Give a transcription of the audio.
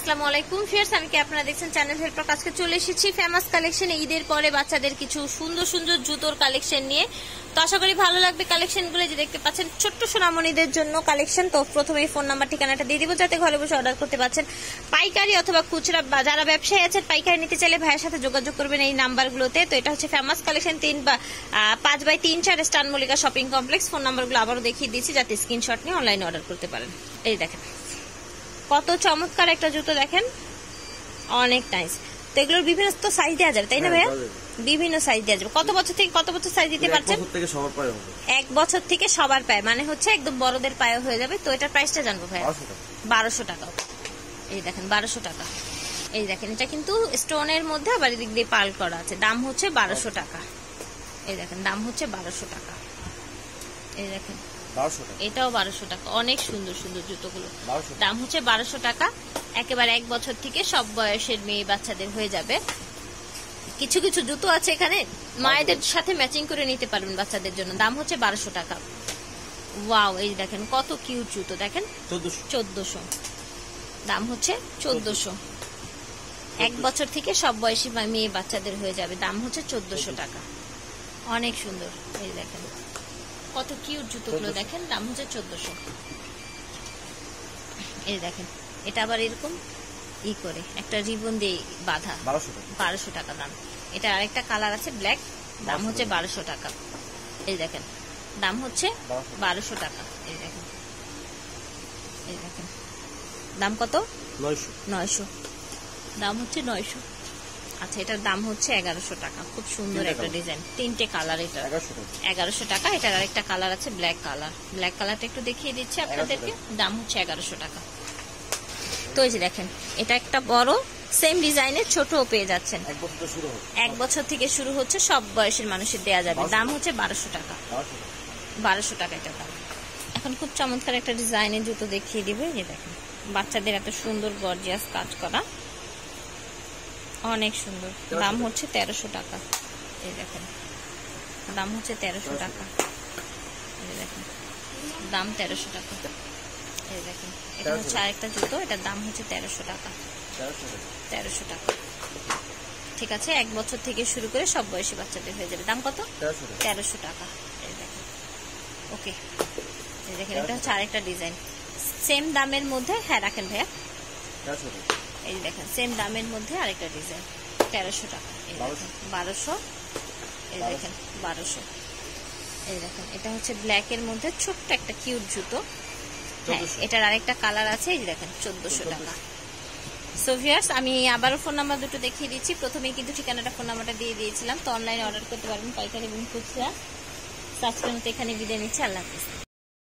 আসসালামু আলাইকুম ফিয়ার্স, আমি কি আপনারা দেখছেন চ্যানেল হেল্পার। আজকে চলে এসেছি ফেমাস কালেকশন, ঈদের পরে বাচ্চাদের কিছু সুন্দর সুন্দর জুতোর কালেকশন নিয়ে। তো আশা করি ভালো লাগবে কালেকশনগুলো। যে দেখতে পাচ্ছেন ছোট্ট সোনামণিদের জন্য কালেকশন। তো প্রথমে ফোন নাম্বার ঠিকানাটা দিয়ে দিব যাতে ঘরে বসে অর্ডার করতে পারছেন। পাইকারি অথবা খুচরা যারা ব্যবসায়ী আছেন পাইকারি নিতে চাইলে ভাইয়ের সাথে যোগাযোগ করবেন এই নাম্বারগুলোতে। তো এটা হচ্ছে ফেমাস কালেকশন 5/3 স্টান মল্লিকা শপিং কমপ্লেক্স। ফোন নাম্বারগুলো আবারও দেখিয়ে দিয়েছি যাতে স্ক্রিনশট নিয়ে অনলাইনে অর্ডার করতে পারেন। এই দেখেন কত চমৎকার একটা জুতো, দেখেন অনেক নাইস। তো এগুলোর বিভিন্ন তো সাইজ দেওয়া যাবে, তাই না ভাইয়া? বিভিন্ন সাইজ দেওয়া যাবে। কত বছর থেকে কত বছর সাইজ দিতে পারছেন? 1 বছর থেকে সবার পায়ে, মানে হচ্ছে একদম বড়দের পায়ে হয়ে যাবে। তো এটার প্রাইসটা জানবো ভাইয়া। 1200 টাকা। এই দেখেন 1200 টাকা। এই দেখেন এটা কিন্তু স্টোনের মধ্যে আবার এদিক দিয়ে পাল করা আছে। দাম হচ্ছে 1200 টাকা। এই দেখেন দাম হচ্ছে 1200 টাকা। এই দেখেন এটাও 1200 টাকা। অনেক সুন্দর সুন্দর জুতোগুলো। দাম হচ্ছে 1200 টাকা। একেবারে 1 বছর থেকে সব বয়সের মেয়ে বাচ্চাদের হয়ে যাবে। কিছু কিছু জুতো আছে এখানে মায়েদের সাথে ম্যাচিং করে নিতে পারবেন বাচ্চাদের জন্য। দাম হচ্ছে 1200 টাকা। ওয়াও, এই দেখেন কত কিউট জুতো, দেখেন 1400। দাম হচ্ছে 1400। 1 বছর থেকে সব বয়সী মেয়ে বাচ্চাদের হয়ে যাবে। দাম হচ্ছে 1400 টাকা। অনেক সুন্দর। এই দেখেন কত কিউট জুতোগুলো, দেখেন দাম হচ্ছে 1400। এই দেখেন এটা আবার এরকম করে একটা রিবন দিয়ে বাঁধা, 1200 টাকা দাম। এটা আরেকটা কালার আছে ব্ল্যাক, দাম হচ্ছে 1200 টাকা। এই দেখেন দাম হচ্ছে 1200 টাকা। এই দেখেন, এই দেখেন দাম কত? 900। দাম হচ্ছে 900। আচ্ছা, এটার দাম হচ্ছে 1100 টাকা। খুব সুন্দর একটা ডিজাইন, 3টে কালার। এটা 1100 টাকা। এটার আরেকটা কালার আছে ব্ল্যাক কালার। ব্ল্যাক কালারটা একটু দেখিয়ে দিচ্ছি আপনাদেরকে। দাম হচ্ছে 1100 টাকা। তো এই যে দেখেন এটা একটা বড় সেম ডিজাইনের ছোটও পেয়ে যাচ্ছেন। 1 বছর থেকে শুরু হচ্ছে, সব বয়সের মানুষের দেয়া যাবে। দাম হচ্ছে 1200 টাকা। 1200 টাকা এটা দাম। এখন খুব চমৎকার একটা ডিজাইনের জুতো দেখিয়ে দিবে। এই দেখেন বাচ্চাদের এত সুন্দর গর্জিয়াস কাজ করা, অনেক সুন্দর। দাম হচ্ছে 1300 টাকা। এই দেখেন দাম হচ্ছে 1300 টাকা। এই দেখেন দাম 1300 টাকা। এই দেখেন এটা হচ্ছে আরেকটা জুতো, এটার দাম হচ্ছে 1300 টাকা। 1300 টাকা। ঠিক আছে, 1 বছর থেকে শুরু করে সব বয়সী বাচ্চাদের হয়ে যাবে। দাম কত? 1300 টাকা। এই দেখেন ওকে। এই দেখেন এটা হচ্ছে আরেকটা ডিজাইন সেম দামের মধ্যে। হ্যাঁ রাখেন ভাইয়া। এই দেখেন সেম দামের মধ্যে আরেকটা ডিজাইন 1300 টাকা। এই দেখেন 1200। এই দেখেন 1200। এই দেখেন এটা হচ্ছে ব্ল্যাক এর মধ্যে ছোট্ট একটা কিউট জুতো। হ্যাঁ, এটার আরেকটা কালার আছে। এই দেখেন 1400 টাকা। সো ভিউয়ার্স, আমি আবারও ফোন নাম্বার দুটো দেখিয়ে দিচ্ছি। প্রথমেই কিন্তু ঠিকানাটা ফোন নাম্বারটা দিয়ে দিয়েছিলাম। তো অনলাইনে অর্ডার করতে পারবেন পাইকারি এবং খুচরা। সাবস্ক্রাইব এখানে বিদায় নিচ্ছি। আল্লাহ হাফেজ।